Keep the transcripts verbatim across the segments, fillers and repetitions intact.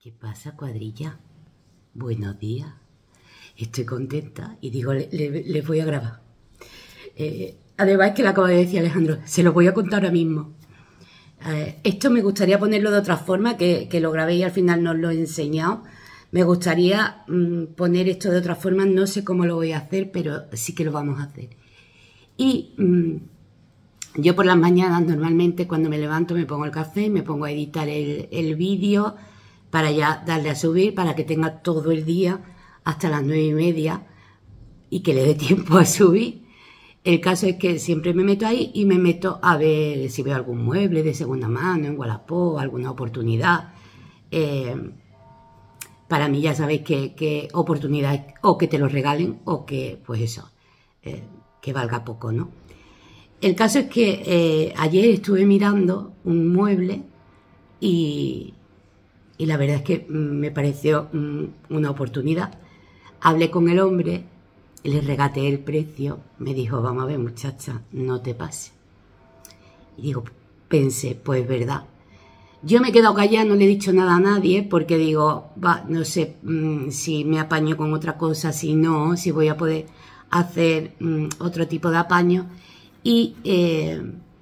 ¿Qué pasa, cuadrilla? Buenos días. Estoy contenta y digo, les le, le voy a grabar. Eh, además, que le acabo de decir a Alejandro, se lo voy a contar ahora mismo. Eh, esto me gustaría ponerlo de otra forma, que, que lo grabé y al final no os lo he enseñado. Me gustaría mmm, poner esto de otra forma, no sé cómo lo voy a hacer, pero sí que lo vamos a hacer. Y mmm, yo por las mañanas normalmente cuando me levanto me pongo el café, me pongo a editar el, el vídeo para ya darle a subir, para que tenga todo el día hasta las nueve y media y que le dé tiempo a subir. El caso es que siempre me meto ahí y me meto a ver si veo algún mueble de segunda mano en Wallapop, alguna oportunidad. Eh, para mí ya sabéis que, que oportunidad o que te lo regalen o que, pues eso, eh, que valga poco, ¿no? El caso es que eh, ayer estuve mirando un mueble y, y la verdad es que me pareció mm, una oportunidad. Hablé con el hombre, le regateé el precio, me dijo, vamos a ver muchacha, no te pases. Y digo, pensé, pues verdad. Yo me he quedado callada, no le he dicho nada a nadie porque digo, va, no sé mmm, si me apaño con otra cosa, si no, si voy a poder hacer mmm, otro tipo de apaño. Y eh,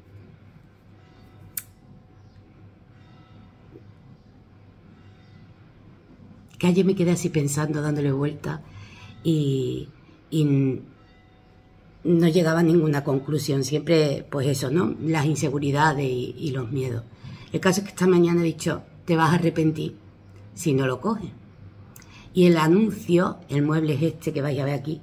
que ayer me quedé así pensando, dándole vueltas y, y no llegaba a ninguna conclusión. Siempre, pues eso, ¿no? Las inseguridades y, y los miedos. El caso es que esta mañana he dicho, te vas a arrepentir si no lo coges. Y el anuncio, el mueble es este que vais a ver aquí.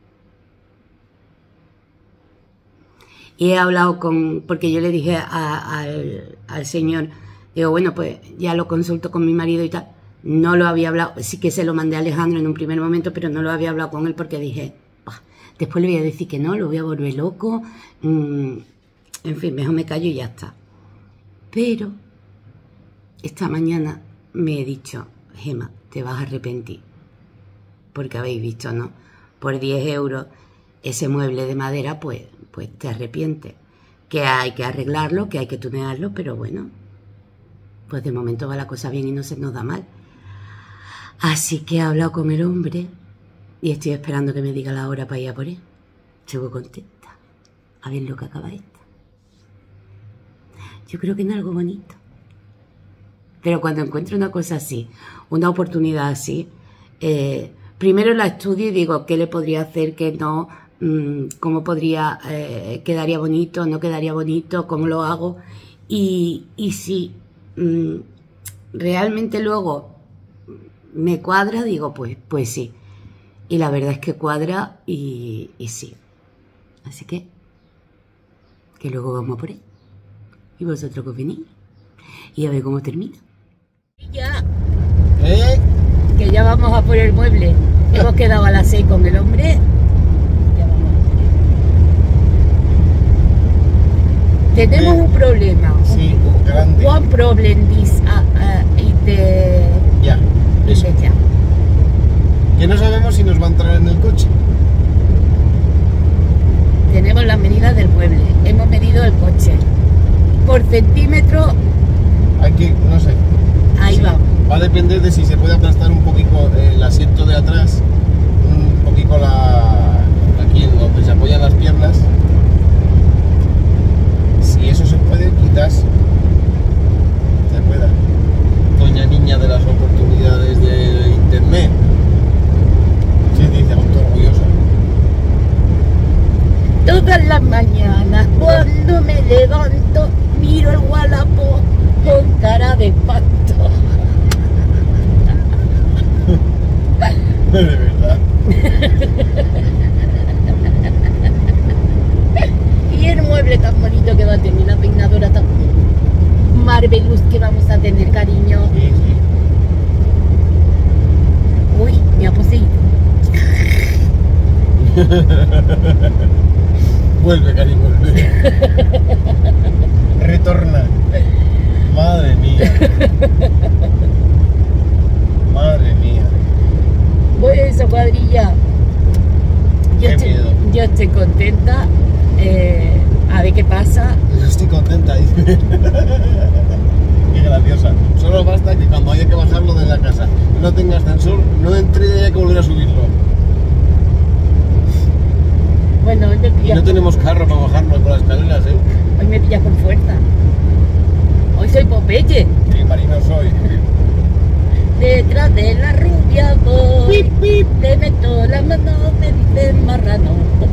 Y he hablado con, porque yo le dije a, al, al señor, digo, bueno, pues ya lo consulto con mi marido y tal. No lo había hablado, sí que se lo mandé a Alejandro en un primer momento, pero no lo había hablado con él porque dije, bah, después le voy a decir que no, lo voy a volver loco. Mm, en fin, mejor me callo y ya está. Pero esta mañana me he dicho, Gemma, te vas a arrepentir. Porque habéis visto, ¿no? Por diez euros ese mueble de madera, pues, pues te arrepientes. Que hay que arreglarlo, que hay que tunearlo, pero bueno, pues de momento va la cosa bien y no se nos da mal. Así que he hablado con el hombre y estoy esperando que me diga la hora para ir a por él. Estoy muy contenta. A ver lo que acaba esto. Yo creo que es algo bonito. Pero cuando encuentro una cosa así, una oportunidad así, eh, primero la estudio y digo qué le podría hacer, qué no, mmm, cómo podría, eh, quedaría bonito, no quedaría bonito, cómo lo hago. Y, y si mmm, realmente luego me cuadra, digo, pues, pues sí. Y la verdad es que cuadra y, y sí. Así que, que luego vamos por él. Y vosotros que venís. Y a ver cómo termina. Ya. ¿Eh? Que ya vamos a por el mueble. Hemos quedado a las seis con el hombre. Ya vamos. Tenemos ¿Eh? un problema. Sí, un, grande. One problem this uh, uh, in the... Ya, eso. Ya. Que no sabemos si nos va a entrar en el coche. Tenemos las medidas del mueble. Hemos medido el coche. Por centímetro. Hay que, no sé. Ahí sí, vamos. Va a depender de si se puede aplastar un poquito el asiento de atrás, un poquito la, aquí en donde se apoyan las piernas. Si eso se puede, quizás se pueda. Doña niña de las oportunidades de internet. Sí, dice, auto orgullosa. Todas las mañanas cuando me levanto miro el Wallapop con cara de espanto. De verdad. Y el mueble tan bonito que va a tener, la peinadora tan marvelous que vamos a tener, cariño. Sí, sí. Uy, me ha poseído. Vuelve, cariño, vuelve. Retorna. Madre mía. Madre mía. Voy a esa cuadrilla. Yo, Qué estoy, miedo. yo estoy contenta. Eh, a ver qué pasa. Yo estoy contenta, dice. Qué graciosa. Solo basta que cuando haya que bajar bajarlo de la casa, no tenga ascensor, no entre y haya que volver a subirlo. Bueno, hoy me Y pillas, no tenemos carro para bajarnos por las escaleras, ¿eh? hoy me pillas con fuerza. Hoy soy Popeye. Sí, marino soy. Detrás de la rubia voy, le meto la mano, me dicen marrano.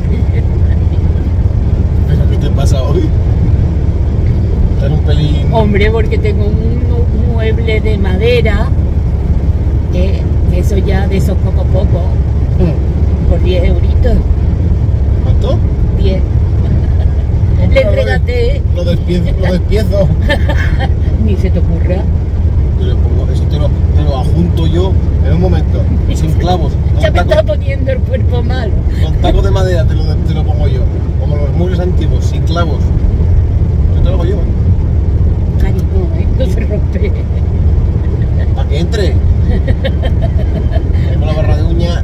¿Pero qué te pasa hoy? Estás un pelín... Hombre, porque tengo un mueble de madera, que, que eso ya de esos poco poco, por diez euritos, ¿Cuánto? diez. Le entregaste, Lo despiezo, lo despiezo. ni se te ocurra. Yo le pongo, eso te lo, te lo adjunto yo en un momento, sin clavos. Ya Con me taco, está poniendo el cuerpo malo. con taco de madera te lo, te lo pongo yo. Como los muebles antiguos, sin clavos. Yo te lo hago yo, ¿eh? Cariño, ¿eh? No se rompe. Para que entre. Con la barra de uña.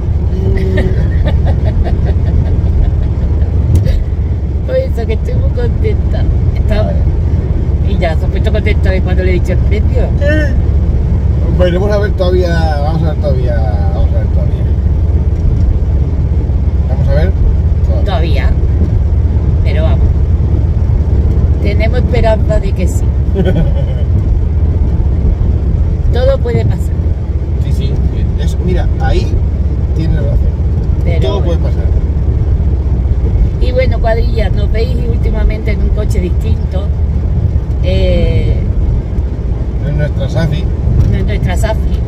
Por eso que estoy muy contenta. Estaba... Y ya, se ha puesto contenta de cuando le he dicho el precio. Veremos a ver todavía. Vamos a ver todavía. Vamos a ver todavía. Vamos a ver todavía. Todavía. Pero vamos. Tenemos esperanza de que sí. Todo puede pasar. Sí, sí. Es, mira, ahí tienes razón. Pero Todo puede pasar. Y bueno, cuadrilla, nos veis últimamente en un coche distinto. Eh, Es nuestra Safi. no es nuestra Safi.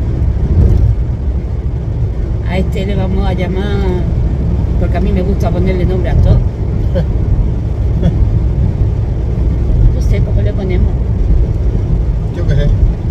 A este le vamos a llamar, porque a mí me gusta ponerle nombre a todo. No sé cómo le ponemos. Yo qué sé.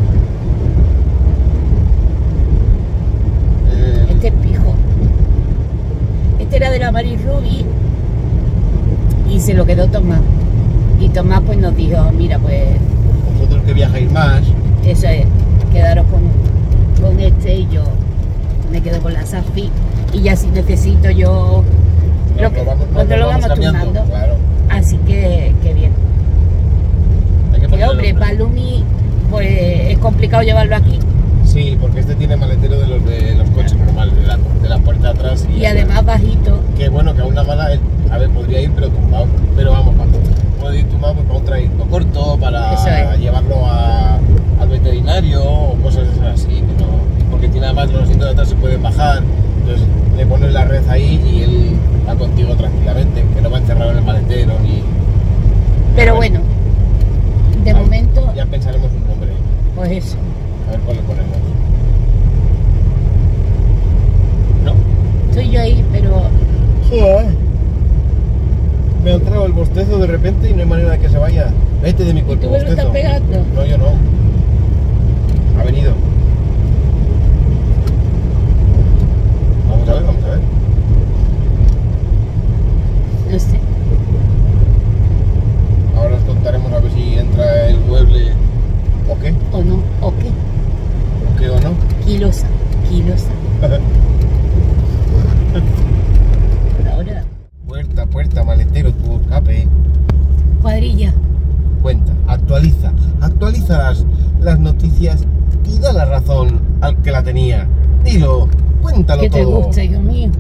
Eh, Este es Pijo. Este era de la Mari Ruby y se lo quedó Tomás. Y Tomás pues nos dijo, mira, pues vosotros que viajáis más. eso es, quedaros con, con este y yo me quedo con la Safi. Y ya si necesito yo Nos lo que, lo vamos, pues nos lo lo vamos cambiando, turnando. Claro. Así que, que bien. Hay que Que ponerle hombre, nombre. Balumi, pues es complicado llevarlo aquí. Sí, porque este tiene maletero de los de los coches normales, de la, de la puerta de atrás. Y, Y además bajito. que bueno, que a una mala, él, a ver, podría ir, pero tumbado. Pero vamos, para, puede ir tumbado pues, para un trayecto corto, para Eso es. llevarlo a, al veterinario o cosas así. Que no, porque tiene además los asientos de atrás se pueden bajar. Entonces le pones la red ahí y él va contigo tranquilamente, que no va encerrado en el maletero ni. Pero A ver, bueno, de a- momento, Ya pensaremos un nombre. pues eso. A ver cuál le ponemos. ¿No? Estoy yo ahí, pero Joder. Me ha entrado el bostezo de repente y no hay manera de que se vaya. Vete de mi cuerpo, tú me lo bostezo. estás pegando. No, yo no. Ha venido. Vamos a ver, vamos a ver. no sé. Ahora os contaremos a ver si entra el mueble o qué, O no, o qué. o qué o no. Kilosa, kilosa. Por ahora, Puerta, puerta, maletero, tu escape. cuadrilla. Cuenta, actualiza, actualiza las, las noticias y da la razón al que la tenía. Dilo, cuéntalo Que te todo. gusta, hijo mío.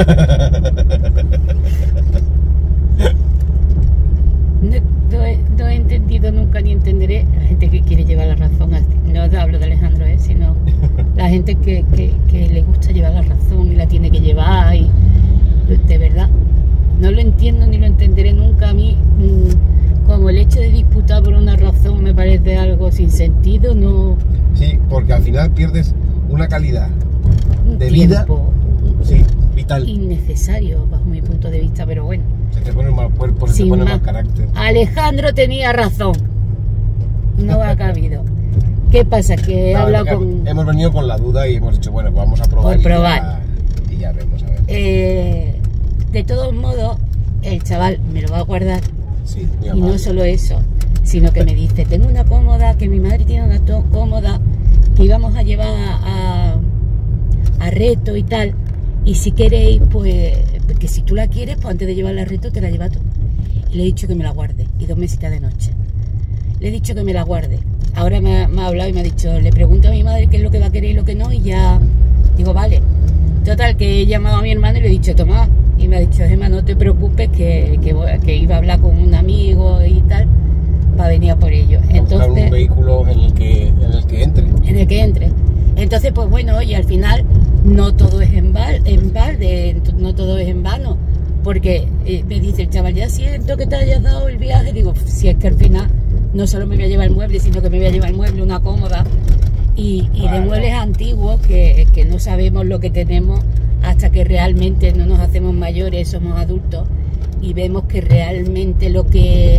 No, no he, no he entendido nunca ni entenderé la gente que quiere llevar la razón. así. No hablo de Alejandro, ¿eh? Sino la gente que, que, que le gusta llevar la razón y la tiene que llevar. Y de verdad, no lo entiendo ni lo entenderé nunca. A mí, mmm, como el hecho de disputar por una razón me parece algo sin sentido, no. Sí, porque al final pierdes una calidad Un de vida, tiempo sí, vital. innecesario bajo mi punto de vista, pero bueno. Se te pone un mal cuerpo, se Sin te pone más. mal carácter. Alejandro tenía razón. No ha cabido. ¿Qué pasa? Que he Claro, hablado que con... Hemos venido con la duda y hemos dicho, bueno, pues vamos a probar. Por y probar. Ya, y ya vemos, a ver. Eh, de todos modos, el chaval me lo va a guardar. Sí, mi Y amor. no solo eso, sino que me dice, tengo una cómoda, que mi madre tiene una to- cómoda, que íbamos a llevar a, a Reto y tal. Y si queréis, pues, que si tú la quieres, pues antes de llevarla a Reto te la llevas tú. Y le he dicho que me la guarde. Y dos mesitas de noche. Le he dicho que me la guarde. ahora me ha, me ha hablado y me ha dicho, le pregunto a mi madre qué es lo que va a querer y lo que no, y ya digo, vale. Total, que he llamado a mi hermano y le he dicho, toma, y me ha dicho, Gemma, no te preocupes, que, que, voy, que iba a hablar con un amigo y tal, para venir a por ello. Entonces, un vehículo en el que en el que entre. En el que entre. Entonces, pues bueno, y al final no todo es en, val, en balde, no todo es en vano, porque eh, me dice el chaval, ya siento que te hayas dado el viaje. Digo, si es que al final no solo me voy a llevar el mueble, sino que me voy a llevar el mueble, una cómoda, y, y de muebles antiguos que, que no sabemos lo que tenemos hasta que realmente no nos hacemos mayores, somos adultos, y vemos que realmente lo que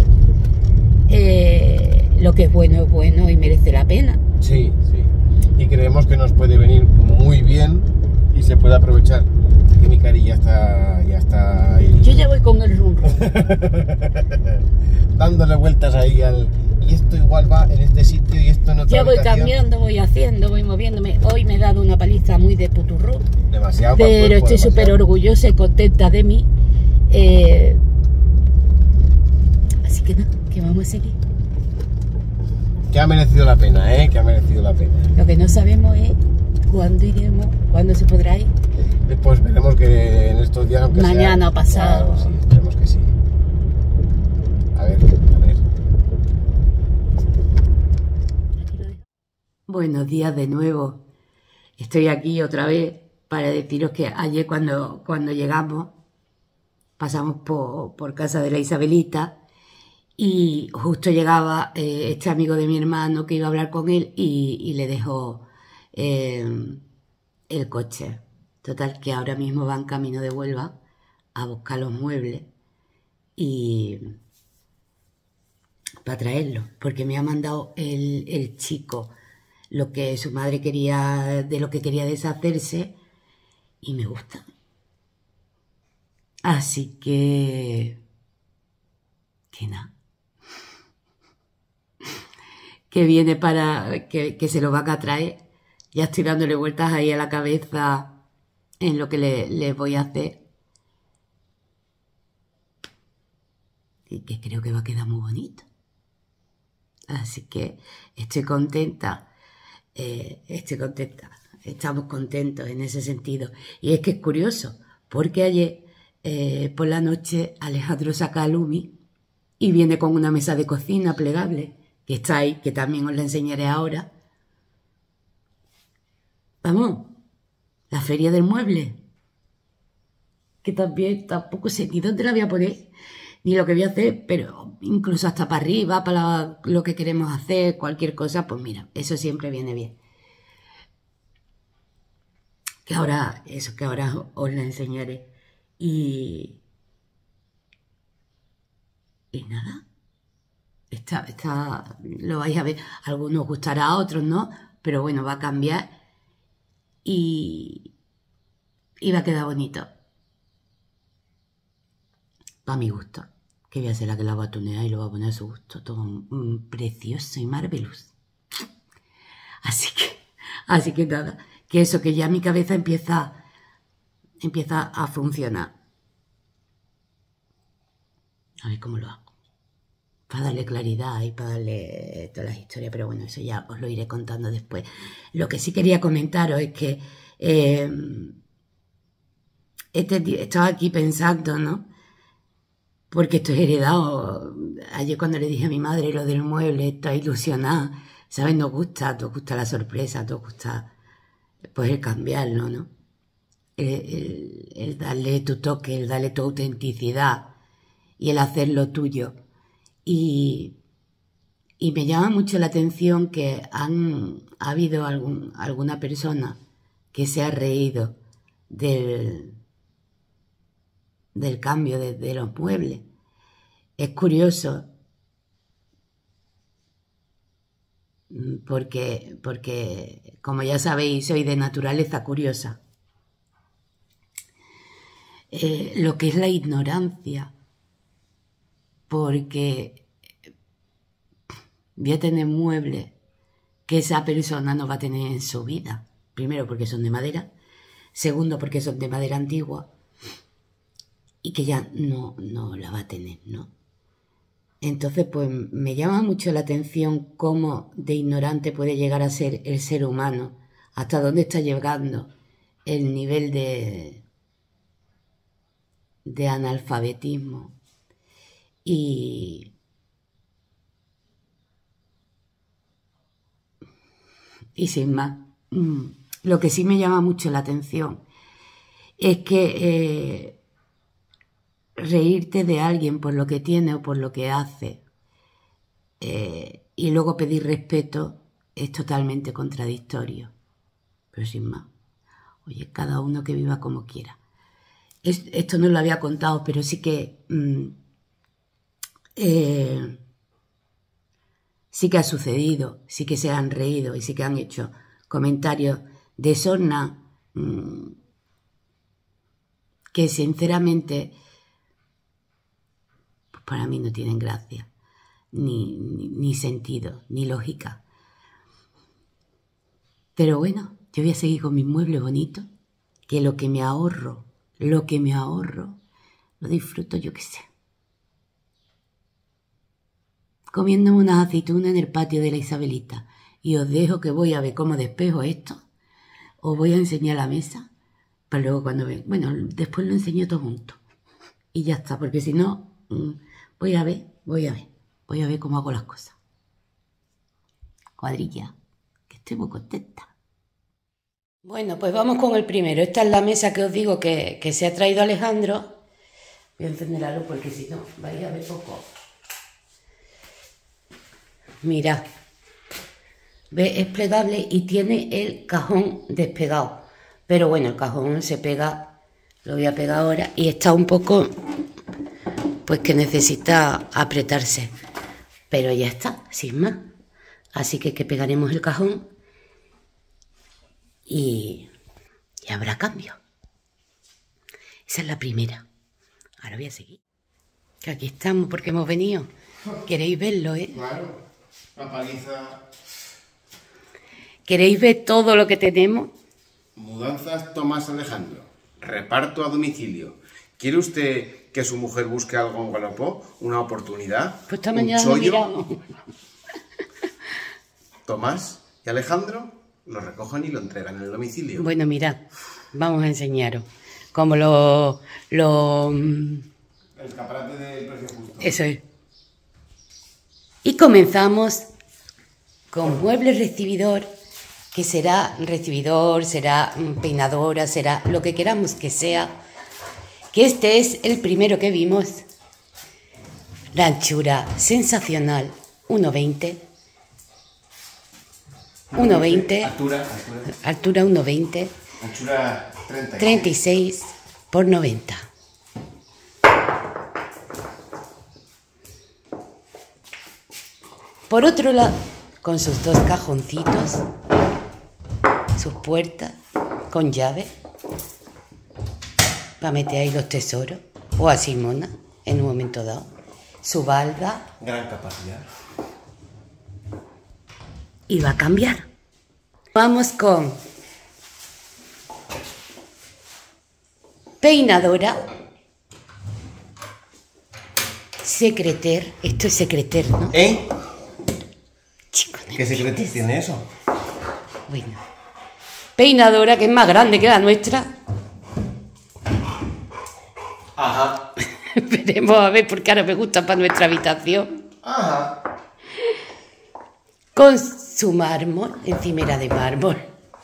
eh, lo que es bueno es bueno y merece la pena. Sí, sí. Y creemos que nos puede venir muy bien y se puede aprovechar. Aquí mi cari ya está, ya está ahí. Yo ya voy con el rum rum. Dándole vueltas ahí al... Y esto igual va en este sitio y esto en otra. Ya voy habitación. cambiando, voy haciendo, voy moviéndome. Hoy me he dado una paliza muy de puturro. Demasiado. Pero cuerpo, estoy súper orgullosa y contenta de mí. Eh... Así que nada, que vamos a seguir. Que ha merecido la pena, ¿eh? Que ha merecido la pena. Lo que no sabemos es cuándo iremos, cuándo se podrá ir. Pues veremos que en estos días, aunque mañana sea, o pasado. Claro, sí, esperemos que sí. A ver, a ver. Buenos días de nuevo. Estoy aquí otra vez para deciros que ayer cuando, cuando llegamos pasamos por, por casa de la Isabelita y justo llegaba eh, este amigo de mi hermano que iba a hablar con él y, y le dejó eh, el coche. Total, que ahora mismo van camino de Huelva a buscar los muebles y para traerlos, porque me ha mandado el, el chico lo que su madre quería, de lo que quería deshacerse, y me gusta. Así que que nada, que viene para que, que se lo van a traer. Ya estoy dándole vueltas ahí a la cabeza en lo que le, le voy a hacer, y que creo que va a quedar muy bonito. Así que estoy contenta, eh, estoy contenta, estamos contentos en ese sentido. Y es que es curioso, porque ayer eh, por la noche Alejandro saca a Lumi y viene con una mesa de cocina plegable, que está ahí, que también os la enseñaré ahora. Vamos, la feria del mueble, que también tampoco sé ni dónde la voy a poner, ni lo que voy a hacer, pero incluso hasta para arriba, para lo que queremos hacer, cualquier cosa, pues mira, eso siempre viene bien. Que ahora, eso que ahora os la enseñaré. Y... Y nada, está, está, lo vais a ver, a algunos os gustará, a otros no, pero bueno, va a cambiar y, y va a quedar bonito. Para mi gusto. Que voy a ser la que la va a tunear y lo va a poner a su gusto. Todo mm, precioso y marvelous. Así que, así que nada, que eso, que ya mi cabeza empieza, empieza a funcionar. A ver cómo lo hago. Para darle claridad y para darle todas las historias, pero bueno, eso ya os lo iré contando después. Lo que sí quería comentaros es que eh, este, estaba aquí pensando, ¿no? Porque esto es heredado. Ayer cuando le dije a mi madre lo del mueble, estoy ilusionada, ¿sabes? Nos gusta, nos gusta la sorpresa, nos gusta pues el cambiarlo, ¿no? El, el, el darle tu toque, el darle tu autenticidad y el hacerlo tuyo. Y, y me llama mucho la atención que han ha habido algún, alguna persona que se ha reído del, del cambio de, de los muebles. Es curioso porque, porque, como ya sabéis, soy de naturaleza curiosa. Eh, lo que es la ignorancia, porque voy a tener muebles que esa persona no va a tener en su vida. Primero, porque son de madera. Segundo, porque son de madera antigua y que ya no, no la va a tener, ¿no? Entonces, pues me llama mucho la atención cómo de ignorante puede llegar a ser el ser humano, hasta dónde está llegando el nivel de, de analfabetismo. Y, y sin más, lo que sí me llama mucho la atención es que eh, reírte de alguien por lo que tiene o por lo que hace eh, y luego pedir respeto es totalmente contradictorio. Pero sin más, oye, cada uno que viva como quiera. Es, esto no lo había contado, pero sí que mmm, eh, sí que ha sucedido, sí que se han reído y sí que han hecho comentarios de sorna mmm, que sinceramente pues para mí no tienen gracia, ni, ni, ni sentido, ni lógica. Pero bueno, yo voy a seguir con mis muebles bonitos, que lo que me ahorro, lo que me ahorro, lo disfruto yo que sé. Comiéndome unas aceitunas en el patio de la Isabelita. Y os dejo que voy a ver cómo despejo esto. Os voy a enseñar la mesa. Para luego cuando ven. Bueno, después lo enseño todo junto. Y ya está, porque si no, voy a ver, voy a ver. Voy a ver cómo hago las cosas. Cuadrilla, que estoy muy contenta. Bueno, pues vamos con el primero. Esta es la mesa que os digo que, que se ha traído Alejandro. Voy a encender la luz porque si no, vais a ver poco. Mirad. ¿Ves? Es plegable y tiene el cajón despegado. Pero bueno, el cajón se pega, lo voy a pegar ahora, y está un poco, pues que necesita apretarse. Pero ya está, sin más. Así que, que pegaremos el cajón y, y habrá cambio. Esa es la primera. Ahora voy a seguir. Que aquí estamos porque hemos venido. ¿Queréis verlo, eh? Claro, la paliza. ¿Queréis ver todo lo que tenemos? Mudanzas Tomás Alejandro. Reparto a domicilio. ¿Quiere usted que su mujer busque algo en Wallapop? ¿Una oportunidad? Pues esta mañana lo miramos. Tomás y Alejandro lo recogen y lo entregan en el domicilio. Bueno, mirad, vamos a enseñaros. Como lo... lo el escaparate del precio justo. Eso es. Y comenzamos con mueble recibidor, que será recibidor, será peinadora, será lo que queramos que sea. Que este es el primero que vimos. La anchura sensacional, uno veinte. uno veinte. Altura, altura. Altura uno veinte. Anchura treinta y seis. treinta y seis por noventa. Por otro lado, con sus dos cajoncitos, sus puertas con llave, para meter ahí los tesoros, o así mona, en un momento dado. Su balda. Gran capacidad. Y va a cambiar. Vamos con peinadora, secreter, esto es secreter, ¿no? ¿Eh? Chico, no ¿Qué secretos tiene eso? Bueno, peinadora que es más grande que la nuestra. Ajá. Veremos a ver porque ahora me gusta para nuestra habitación. Ajá. Con su mármol, encimera de mármol.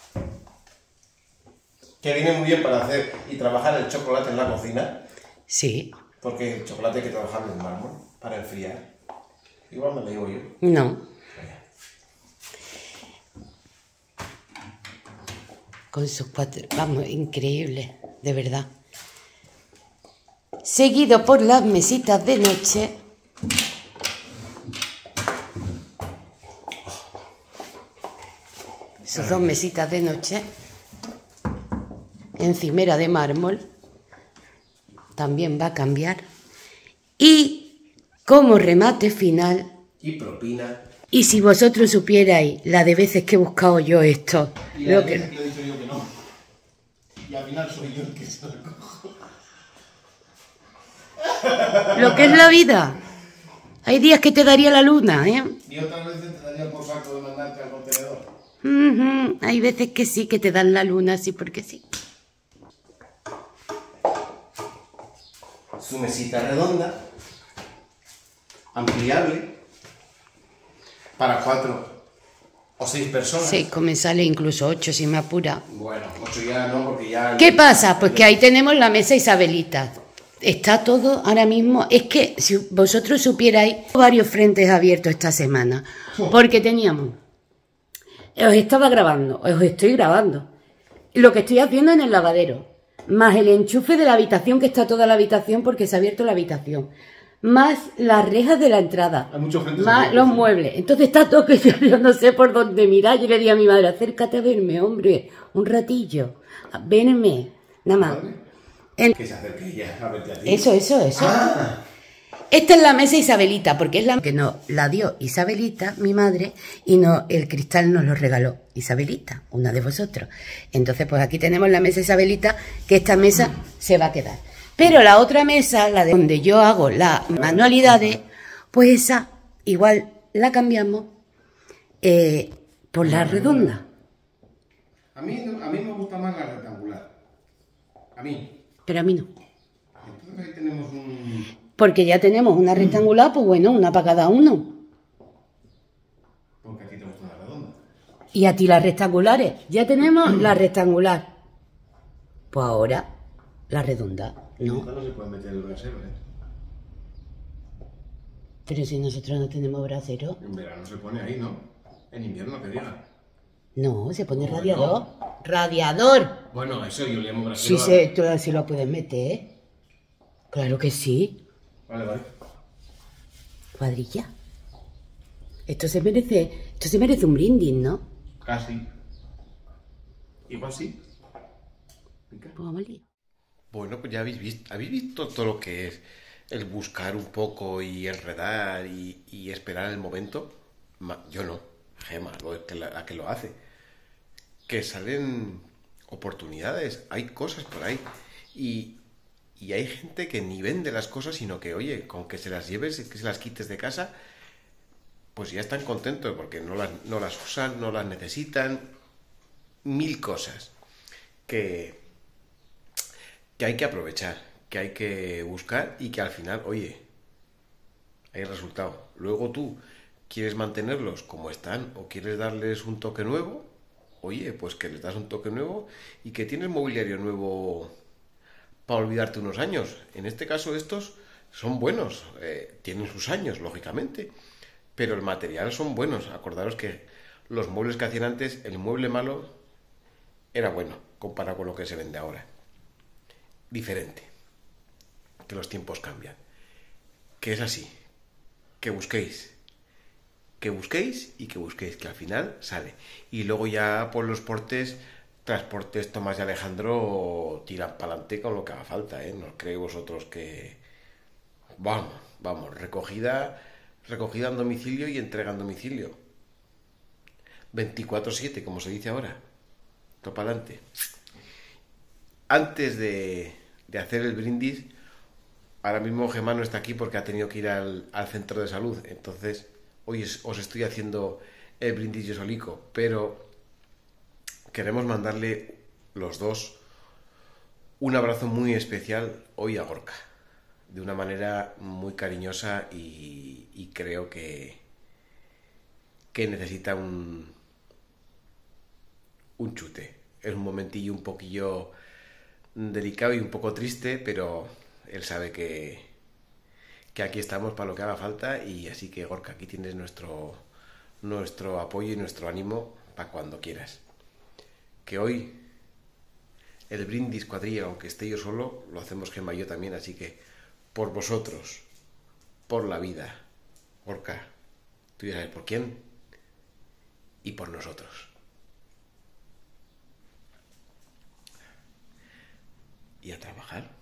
Que viene muy bien para hacer y trabajar el chocolate en la cocina. Sí. Porque el chocolate hay que trabajarlo en mármol para enfriar. Igual me lo digo yo. No. Con sus cuatro... Vamos, increíble, de verdad. Seguido por las mesitas de noche. Sus dos mesitas de noche. Encimera de mármol. También va a cambiar. Y como remate final... Y propina. Y si vosotros supierais la de veces que he buscado yo esto... Y lo la que... vez que le he dicho yo que no. Y al final soy yo el que se lo cojo. Lo que es la vida. Hay días que te daría la luna, ¿eh? Y otras veces te daría por saco de mandarte al contenedor. Uh-huh. Hay veces que sí, que te dan la luna, sí, porque sí. Su mesita redonda, ampliable, para cuatro o seis personas. Sí, comensales, incluso ocho, si me apura. Bueno, ocho ya no, porque ya... ¿Qué pasa? Pues que ahí tenemos la mesa Isabelita. Está todo ahora mismo... Es que si vosotros supierais, varios frentes abiertos esta semana. Porque teníamos... Os estaba grabando, os estoy grabando. Lo que estoy haciendo en el lavadero. Más el enchufe de la habitación, que está toda la habitación porque se ha abierto la habitación. Más las rejas de la entrada. Hay muchos frentes más abiertos, los ¿sí? muebles. Entonces está todo que yo no sé por dónde mirar. Yo le di a mi madre, acércate a verme, hombre, un ratillo. Venme, nada más. En... Que se acerque ella a verte a ti. Eso, eso, eso. Ah. Esta es la mesa Isabelita, porque es la que nos la dio Isabelita, mi madre, y no, el cristal nos lo regaló Isabelita, una de vosotros. Entonces, pues aquí tenemos la mesa Isabelita, que esta mesa se va a quedar. Pero la otra mesa, la de donde yo hago las manualidades, pues esa igual la cambiamos eh, por la redonda. A mí, a mí me gusta más la rectangular. A mí. Pero a mí no. Entonces ahí tenemos un... Porque ya tenemos una rectangular, pues bueno, una para cada uno. Porque a ti te gusta la redonda. Y a ti las rectangulares. Ya tenemos la rectangular. Pues ahora, la redonda, ¿no? No se puede meter el brasero, ¿eh? Pero si nosotros no tenemos brasero. En verano se pone ahí, ¿no? En invierno que diga. No, se pone ¿Cómo radiador. no? ¡Radiador! Bueno, eso yo le llamo brasero. Sí, se, tú sí lo puedes meter, ¿eh? Claro que sí. Vale, vale. Cuadrilla. Esto se merece, esto se merece un brindis, ¿no? Casi. Igual sí. Pues vamos al lío. Bueno, pues ya habéis visto, habéis visto todo lo que es el buscar un poco y enredar y, y esperar el momento. Ma- Yo no, Gema, lo, que la, la que lo hace. Que salen oportunidades, hay cosas por ahí. Y, y hay gente que ni vende las cosas, sino que, oye, con que se las lleves, que se las quites de casa, pues ya están contentos porque no las, no las usan, no las necesitan. Mil cosas que, que hay que aprovechar, que hay que buscar y que al final, oye, hay resultado. Luego tú quieres mantenerlos como están o quieres darles un toque nuevo, oye, pues que les das un toque nuevo y que tienes mobiliario nuevo para olvidarte unos años. En este caso estos son buenos, eh, tienen sus años, lógicamente, pero el material son buenos. Acordaros que los muebles que hacían antes, el mueble malo era bueno comparado con lo que se vende ahora. Diferente, que los tiempos cambian, que es así, que busquéis, que busquéis y que busquéis, que al final sale. Y luego ya por los portes, transportes Tomás y Alejandro tiran para adelante con lo que haga falta, ¿eh? No os creéis vosotros que... Vamos, vamos, recogida, recogida en domicilio y entrega en domicilio. veinticuatro siete, como se dice ahora. Todo para adelante. Antes de, de hacer el brindis, ahora mismo Gemma no está aquí porque ha tenido que ir al, al centro de salud. Entonces, hoy es, os estoy haciendo el brindis yo solico, pero queremos mandarle los dos un abrazo muy especial hoy a Gorka, de una manera muy cariñosa y, y creo que, que necesita un, un chute. Es un momentillo un poquillo delicado y un poco triste, pero él sabe que, que aquí estamos para lo que haga falta y así que Gorka, aquí tienes nuestro, nuestro apoyo y nuestro ánimo para cuando quieras. Que hoy el brindis cuadrilla, aunque esté yo solo, lo hacemos Gemma y yo también, así que por vosotros, por la vida, Gorka, tú ya sabes por quién y por nosotros. Y a trabajar.